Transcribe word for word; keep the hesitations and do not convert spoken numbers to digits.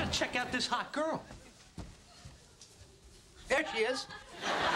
check out this hot girl. There she is.